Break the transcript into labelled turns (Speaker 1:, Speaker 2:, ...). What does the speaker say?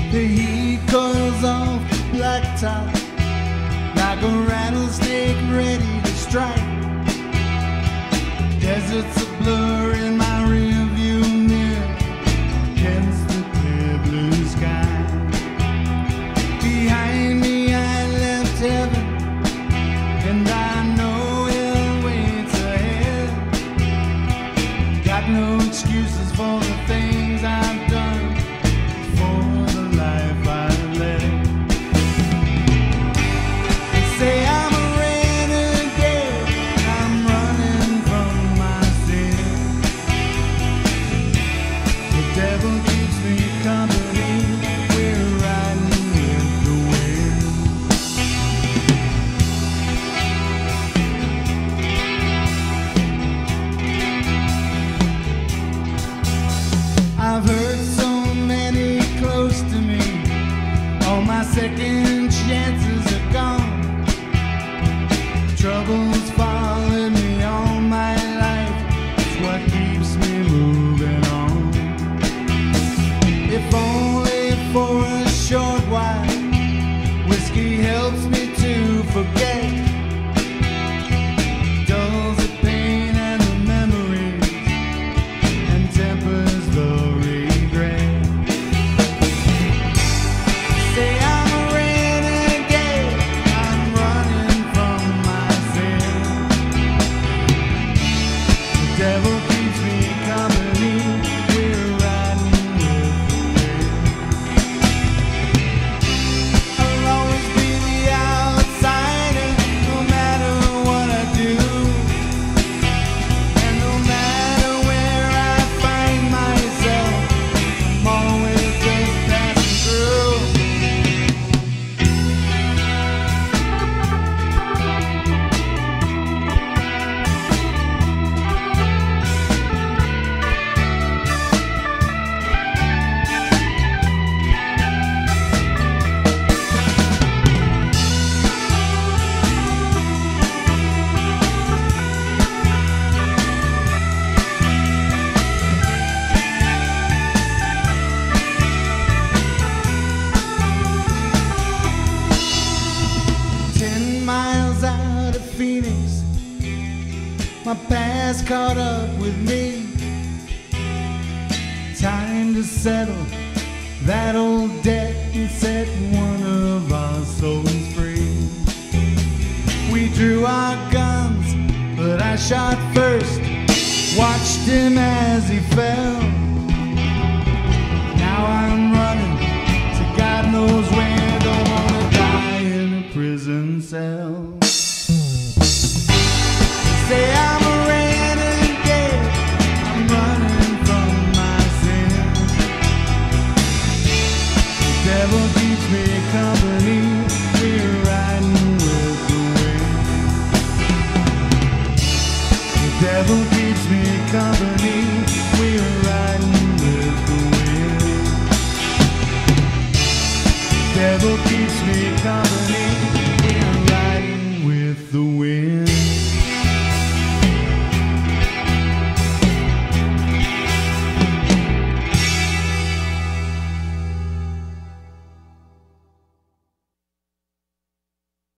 Speaker 1: The heat coils off the blacktop like a rattlesnake ready to strike. Desert's a blur in my rearview mirror against the clear blue sky. Behind me I left heaven, and I know hell waits ahead. Got no excuses for the things I've done, for the life I've led. They say I'm a renegade, I'm running from my sin. The devil keeps me company, we're riding with the wind. I've heard so many close to me, all my second chances are gone. Trouble's followed me all my life, it's what keeps me moving on. If only for a short while, whiskey helps me to forget, dulls the pain and the memories, and tempers the regret. Say I'm a renegade, I'm running from my sin. The devil keeps me company, we're riding with the wind. I'll always be the outsider, no matter what I do, and no matter where I find myself, I'm always just passing through. 10 miles out of Phoenix, my past caught up with me. Time to settle that old debt and set one of our souls free. We drew our guns, but I shot first, watched him as he fell. Now I'm running to God knows where, don't wanna die in a prison cell. Say I'm a renegade, I'm running from my sin. The devil keeps me company, we're riding with the wind. The devil keeps me company, we're riding with the wind. The devil keeps me company.